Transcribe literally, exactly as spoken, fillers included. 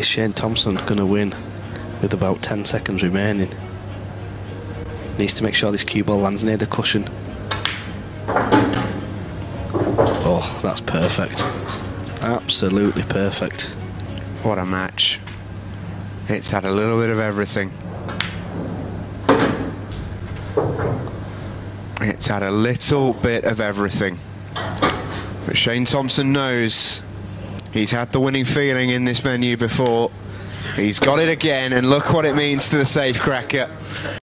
Is Shane Thompson going to win with about ten seconds remaining? Needs to make sure this cue ball lands near the cushion. Oh, that's perfect. Absolutely perfect. What a match. It's had a little bit of everything. It's had a little bit of everything. But Shane Thompson knows he's had the winning feeling in this venue before. He's got it again, and look what it means to the safecracker.